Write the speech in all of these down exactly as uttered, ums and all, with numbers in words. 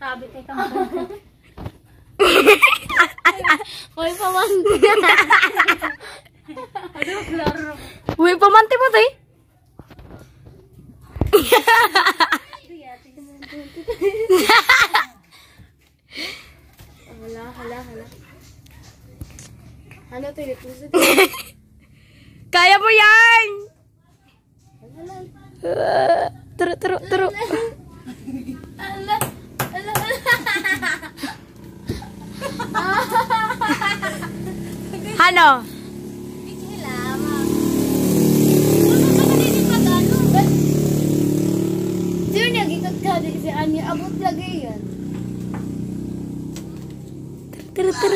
Tabi tayo ka maganda. Uy, pamanti. Ano, klaro. Uy, pamanti mo tayo. Hala, hala, hala. Ano to, ilipusin? Kaya mo yan! Hala, Uh, turo, turo, turo. hala, hala, Ano? Sino nag-ikot ka di si Anya? Abot lagi yan. Turo, turo.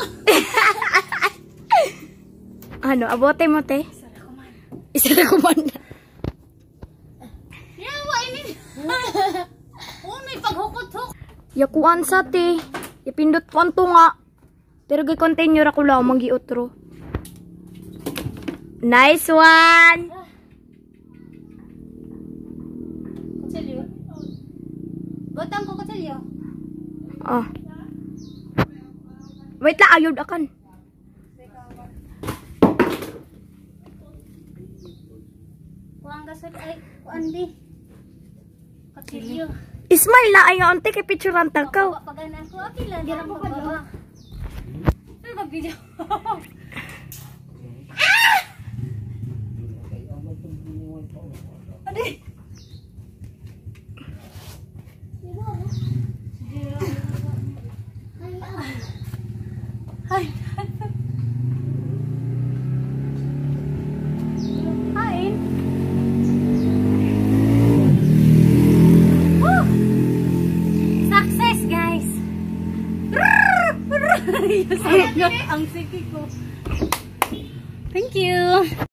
Ano, abote mo, te? Isa na kumanda. Yawa, ini. Oh, may paghukot-huk. Yakuan sa, te. Ipindot po ang tunga. Pero gi-continue ra ko lang, magi-utro. Nice one! Kutsilyo. Botang ko kutsilyo. Oh. Wait lang, ayod akan. Kuang gasol ay kuan di. Kutsilyo. Ismail na ayo ante kay picturean tagkaw. Paganan ko apila. Di ra mo pa do. Ay mag-video. Ay. Hi. Woo! Success, guys. Ang siki ko. Thank you.